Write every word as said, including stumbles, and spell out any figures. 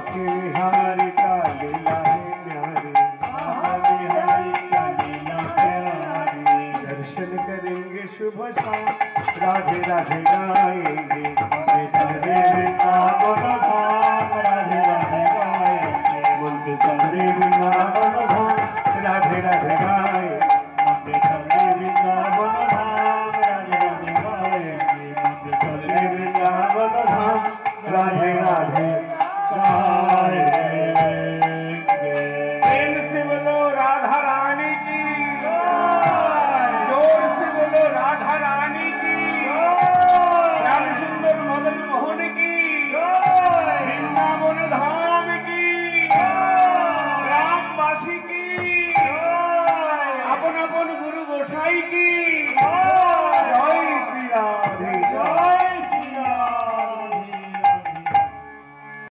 बांके बिहारी का लीला है न्यारी, बांके बिहारी का लीला प्यारी। दर्शन करेंगे शुभ शाम, राधे राधे गाएंगे, चले वृंदावन धाम, राधे राधे गाएंगे। मुझे चले वृंदावन धाम, राधे राधे गाएंगे, मुझे चले वृंदावन धाम, राधे राधे गाएंगे। मुझे चले वृंदावन धाम, राधे